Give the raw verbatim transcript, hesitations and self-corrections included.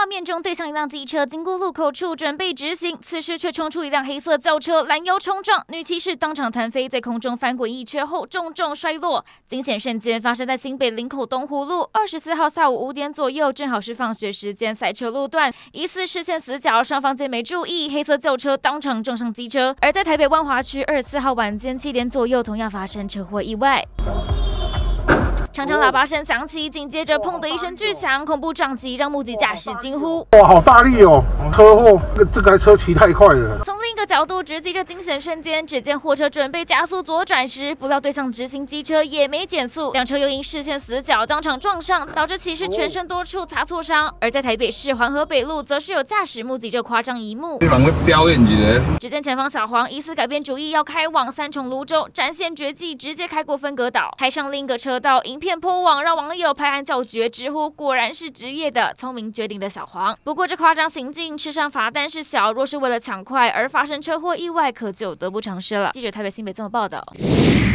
面中对向一辆机车经过路口处准备直行，此时却冲出一辆黑色轿车拦腰冲撞，女骑士当场弹飞，在空中翻滚一圈后重重摔落。惊险瞬间发生在新北林口东湖路，二十四号下午五点左右，正好是放学时间赛车路段，疑似视线死角，双方皆没注意，黑色轿车当场撞上机车。而在台北万华区二十四号晚间七点左右，同样发生车祸意外。 长长喇叭声响起，紧接着砰的一声巨响，恐怖撞击让目击驾驶惊呼：“ 哇，好大力哦！车祸，这台车骑太快了。” 从另一个角度直击这惊险瞬间，只见货车准备加速左转时，不料对向直行机车也没减速，两车又因视线死角当场撞上，导致骑士全身多处擦挫伤。而在台北市环河北路，则是有驾驶目击这夸张一幕。 你们会表演一个？ 只见前方小黄疑似改变主意，要开往三重泸州，展现绝技，直接开过分隔岛，开上另一个车道，影片破网，让网友拍案叫绝，直呼果然是职业的聪明绝顶的小黄。不过这夸张行径吃上罚单是小，若是为了抢快而发生车祸意外，可就得不偿失了。记者台北新北这么报道。